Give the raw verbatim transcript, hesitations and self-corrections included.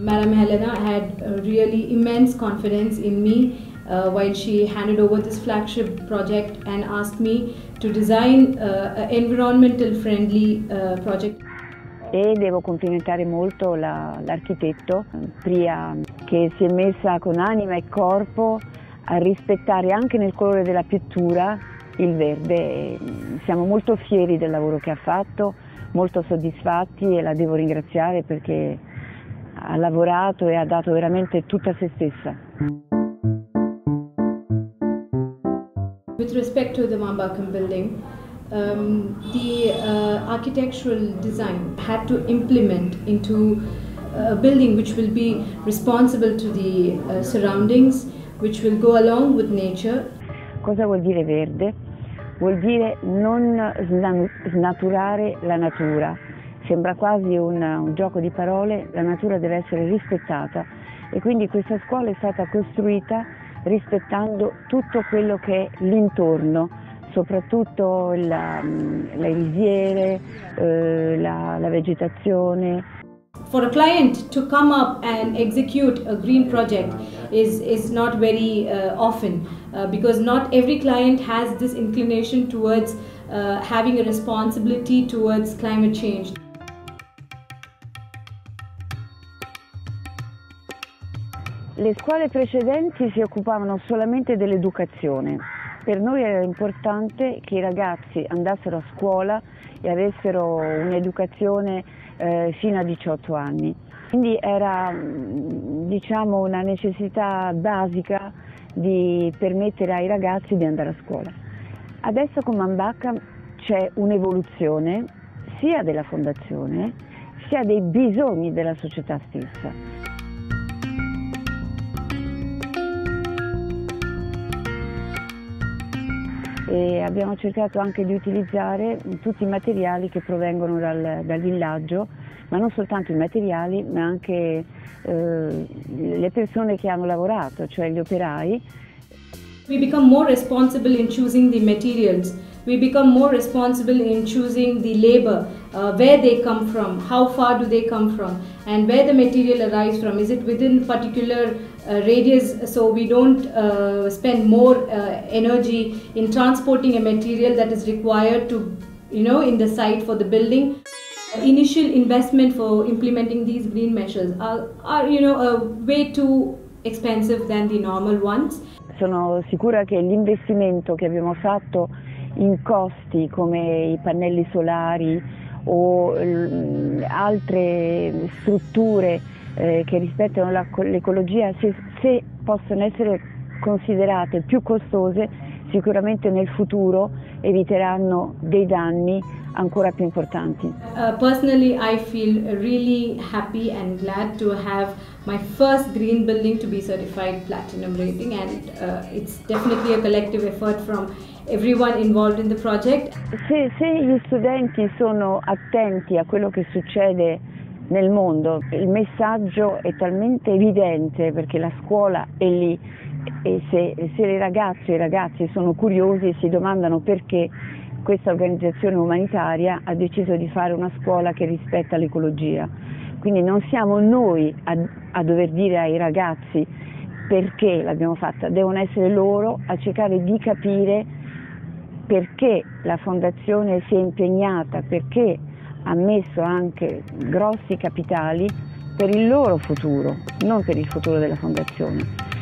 Madam Helena had a really immense confidence in me uh, while she handed over this flagship project and asked me to design uh, an environmental friendly uh, project. E devo complimentare molto l'architetto Priya, che si è messa con anima e corpo a rispettare anche nel colore della pittura il verde. Siamo molto fieri del lavoro che ha fatto, molto soddisfatti, e la devo ringraziare perché ha lavorato e ha dato veramente tutta se stessa. With respect to the Mambakam building, um, the uh, architectural design had to implement into a building which will be responsible to the uh, surroundings, which will go along with nature. Cosa vuol dire verde? Vuol dire non snaturare la natura. Sembra quasi un, un gioco di parole, la natura deve essere rispettata e quindi questa scuola è stata costruita rispettando tutto quello che è l'intorno, soprattutto la, le risiere, eh, la, la vegetazione. For a client to come up and execute a green project is, is not very uh, often uh, because not every client has this inclination towards uh, having a responsibility towards climate change. Le scuole precedenti si occupavano solamente dell'educazione. Per noi era importante che i ragazzi andassero a scuola e avessero un'educazione eh, fino a diciotto anni. Quindi era, diciamo, una necessità basica di permettere ai ragazzi di andare a scuola. Adesso con Mambakam c'è un'evoluzione sia della fondazione sia dei bisogni della società stessa. E abbiamo cercato anche di utilizzare tutti i materiali che provengono dal, dal villaggio, ma non soltanto i materiali, ma anche eh, le persone che hanno lavorato, cioè gli operai. We become more responsible in choosing the materials. We become more responsible in choosing the labor, uh, where they come from, how far do they come from, and where the material arrives from. Is it within particular uh, radius, so we don't uh, spend more uh, energy in transporting a material that is required to, you know, in the site for the building. Initial investment for implementing these green measures are, are you know, uh, way too expensive than the normal ones. Sono sicura che l'investimento che abbiamo fatto in costi come i pannelli solari o altre strutture eh, che rispettano l'ecologia, se, se possono essere considerate più costose, sicuramente nel futuro eviteranno dei danni ancora più importanti. Uh, personally, I feel really happy and glad to have my first green building to be certified platinum rating, and uh, it's definitely a collective effort from everyone involved in the project. Se, se gli studenti sono attenti a quello che succede nel mondo, il messaggio è talmente evidente perché la scuola è lì, e se, se le ragazze e i ragazzi sono curiosi e si domandano perché questa organizzazione umanitaria ha deciso di fare una scuola che rispetta l'ecologia. Quindi non siamo noi a, a dover dire ai ragazzi perché l'abbiamo fatta, devono essere loro a cercare di capire perché la fondazione si è impegnata, perché ha messo anche grossi capitali per il loro futuro, non per il futuro della fondazione.